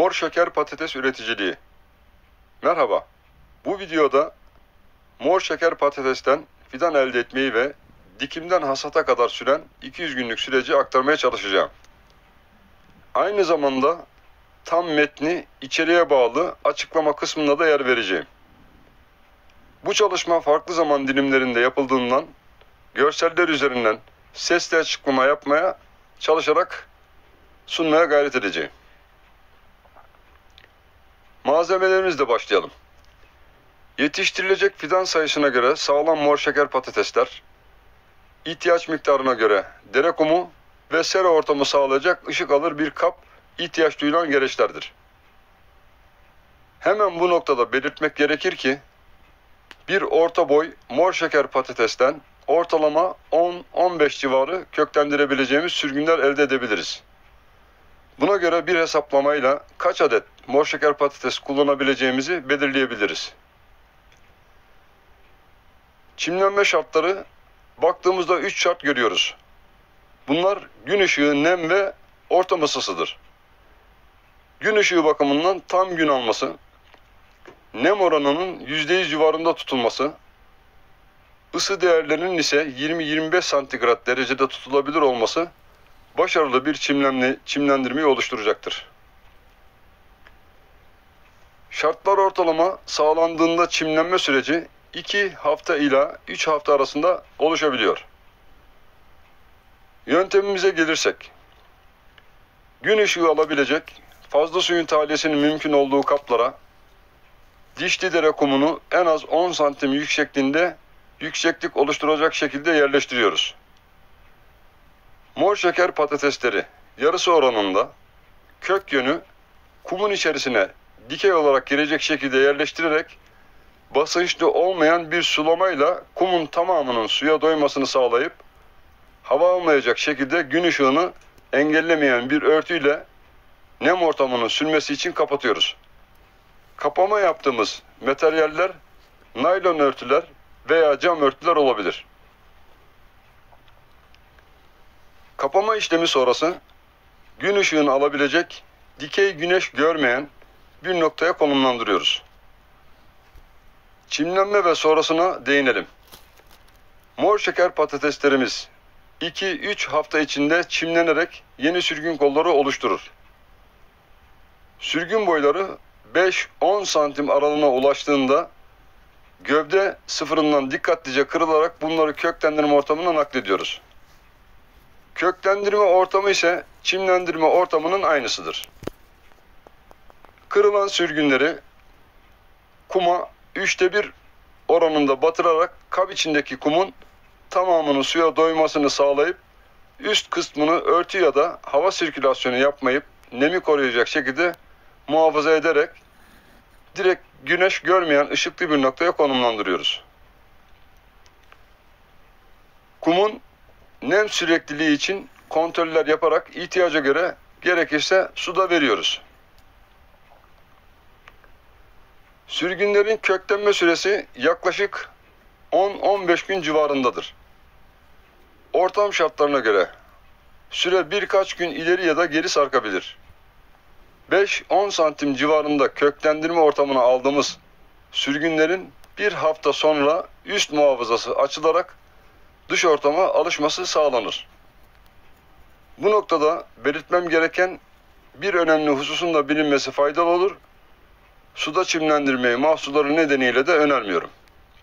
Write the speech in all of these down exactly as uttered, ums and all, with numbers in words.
Mor şeker patates üreticiliği. Merhaba. Bu videoda mor şeker patatesten fidan elde etmeyi ve dikimden hasata kadar süren iki yüz günlük süreci aktarmaya çalışacağım. Aynı zamanda tam metni içeriğe bağlı açıklama kısmına da yer vereceğim. Bu çalışma farklı zaman dilimlerinde yapıldığından görseller üzerinden sesli açıklama yapmaya çalışarak sunmaya gayret edeceğim. Malzemelerimizle başlayalım. Yetiştirilecek fidan sayısına göre sağlam mor şeker patatesler, ihtiyaç miktarına göre dere kumu ve sera ortamı sağlayacak ışık alır bir kap ihtiyaç duyulan gereçlerdir. Hemen bu noktada belirtmek gerekir ki, bir orta boy mor şeker patatesten ortalama on on beş civarı köklendirebileceğimiz sürgünler elde edebiliriz. Buna göre bir hesaplamayla kaç adet mor şeker patates kullanabileceğimizi belirleyebiliriz. Çimlenme şartları baktığımızda üç şart görüyoruz. Bunlar gün ışığı, nem ve ortam ısısıdır. Gün ışığı bakımından tam gün alması, nem oranının yüzde yüz civarında tutulması, ısı değerlerinin ise yirmi yirmi beş santigrat derecede tutulabilir olması başarılı bir çimlenme, çimlendirmeyi oluşturacaktır. Şartlar ortalama sağlandığında çimlenme süreci iki hafta ila üç hafta arasında oluşabiliyor. Yöntemimize gelirsek, gün ışığı alabilecek fazla suyun tahliyesinin mümkün olduğu kaplara dişli dere kumunu en az on santim yüksekliğinde yükseklik oluşturacak şekilde yerleştiriyoruz. Mor şeker patatesleri yarısı oranında kök yönü kumun içerisine dikey olarak girecek şekilde yerleştirerek basınçlı olmayan bir sulamayla kumun tamamının suya doymasını sağlayıp hava almayacak şekilde gün ışığını engellemeyen bir örtüyle nem ortamının sürmesi için kapatıyoruz. Kapama yaptığımız materyaller naylon örtüler veya cam örtüler olabilir. Kapama işlemi sonrası gün ışığını alabilecek dikey güneş görmeyen bir noktaya konumlandırıyoruz. Çimlenme ve sonrasına değinelim. Mor şeker patateslerimiz iki üç hafta içinde çimlenerek yeni sürgün kolları oluşturur. Sürgün boyları beş on santim aralığına ulaştığında gövde sıfırından dikkatlice kırılarak bunları köklendirme ortamına naklediyoruz. Köklendirme ortamı ise çimlendirme ortamının aynısıdır. Kırılan sürgünleri kuma üçte bir oranında batırarak kap içindeki kumun tamamının suya doymasını sağlayıp üst kısmını örtü ya da hava sirkülasyonu yapmayıp nemi koruyacak şekilde muhafaza ederek direkt güneş görmeyen ışıklı bir noktaya konumlandırıyoruz. Kumun nem sürekliliği için kontroller yaparak ihtiyaca göre gerekirse suda veriyoruz. Sürgünlerin köklenme süresi yaklaşık on on beş gün civarındadır. Ortam şartlarına göre süre birkaç gün ileri ya da geri sarkabilir. beş on santim civarında köklendirme ortamına aldığımız sürgünlerin bir hafta sonra üst muhafazası açılarak dış ortama alışması sağlanır. Bu noktada belirtmem gereken bir önemli hususun da bilinmesi faydalı olur. Suda çimlendirmeyi mahsulleri nedeniyle de önermiyorum.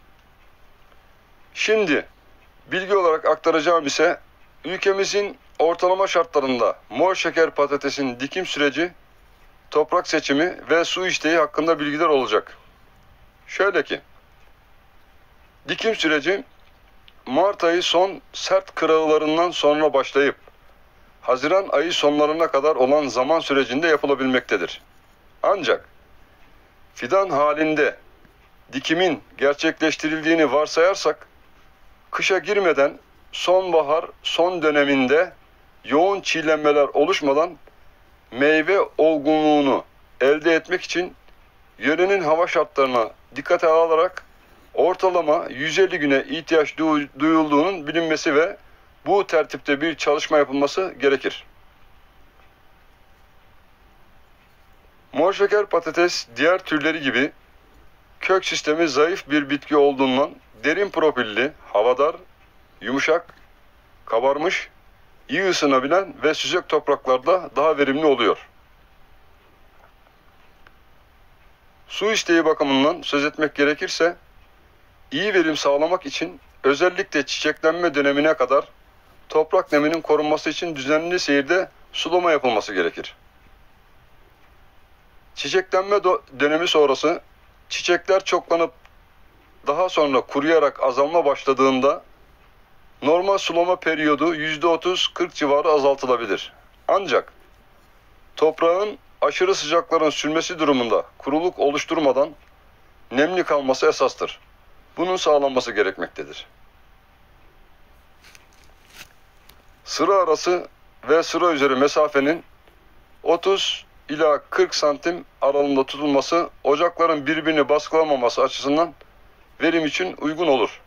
Şimdi bilgi olarak aktaracağım ise ülkemizin ortalama şartlarında mor şeker patatesin dikim süreci, toprak seçimi ve su isteği hakkında bilgiler olacak. Şöyle ki, dikim süreci Mart ayı son sert kırağılarından sonra başlayıp Haziran ayı sonlarına kadar olan zaman sürecinde yapılabilmektedir. Ancak fidan halinde dikimin gerçekleştirildiğini varsayarsak, kışa girmeden sonbahar son döneminde yoğun çiğlenmeler oluşmadan meyve olgunluğunu elde etmek için yörenin hava şartlarına dikkate alarak ortalama yüz elli güne ihtiyaç duyulduğunun bilinmesi ve bu tertipte bir çalışma yapılması gerekir. Mor şeker patates diğer türleri gibi kök sistemi zayıf bir bitki olduğundan derin profilli, havadar, yumuşak, kabarmış, iyi ısınabilen ve süzek topraklarda daha verimli oluyor. Su isteği bakımından söz etmek gerekirse, iyi verim sağlamak için özellikle çiçeklenme dönemine kadar toprak neminin korunması için düzenli seyirde sulama yapılması gerekir. Çiçeklenme dönemi sonrası çiçekler çoklanıp daha sonra kuruyarak azalma başladığında normal sulama periyodu yüzde otuz kırk civarı azaltılabilir. Ancak toprağın aşırı sıcakların sürmesi durumunda kuruluk oluşturmadan nemli kalması esastır. Bunun sağlanması gerekmektedir. Sıra arası ve sıra üzeri mesafenin otuz ila kırk santim aralığında tutulması ocakların birbirini baskılamaması açısından verim için uygun olur.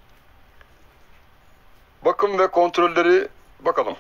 Bakım ve kontrolleri bakalım.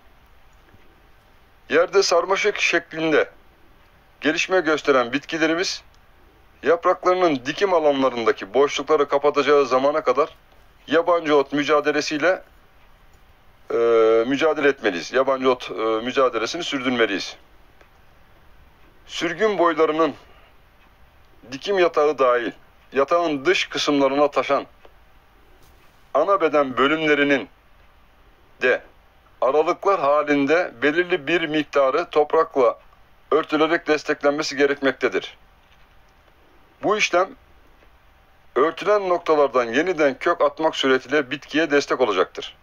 Yerde sarmaşık şeklinde gelişme gösteren bitkilerimiz yapraklarının dikim alanlarındaki boşlukları kapatacağı zamana kadar yabancı ot mücadelesiyle e, mücadele etmeliyiz. Yabancı ot e, mücadelesini sürdürmeliyiz. Sürgün boylarının dikim yatağı dahil yatağın dış kısımlarına taşan ana beden bölümlerinin de aralıklar halinde belirli bir miktarı toprakla örtülerek desteklenmesi gerekmektedir. Bu işlem örtülen noktalardan yeniden kök atmak suretiyle bitkiye destek olacaktır.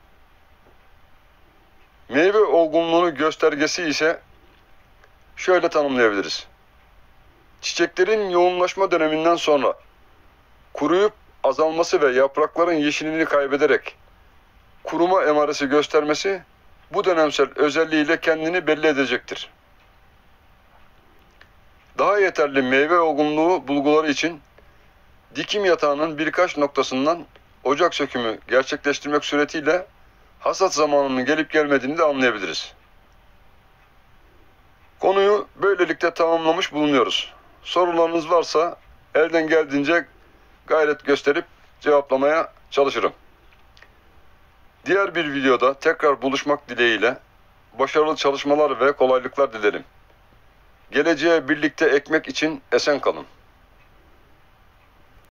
Meyve olgunluğunu göstergesi ise şöyle tanımlayabiliriz. Çiçeklerin yoğunlaşma döneminden sonra kuruyup azalması ve yaprakların yeşilliğini kaybederek kuruma emaresi göstermesi bu dönemsel özelliğiyle kendini belli edecektir. Daha yeterli meyve olgunluğu bulguları için dikim yatağının birkaç noktasından ocak sökümü gerçekleştirmek suretiyle hasat zamanının gelip gelmediğini de anlayabiliriz. Konuyu böylelikle tamamlamış bulunuyoruz. Sorularınız varsa elden geldiğince gayret gösterip cevaplamaya çalışırım. Diğer bir videoda tekrar buluşmak dileğiyle başarılı çalışmalar ve kolaylıklar dilerim. Geleceğe birlikte ekmek için esen kalın.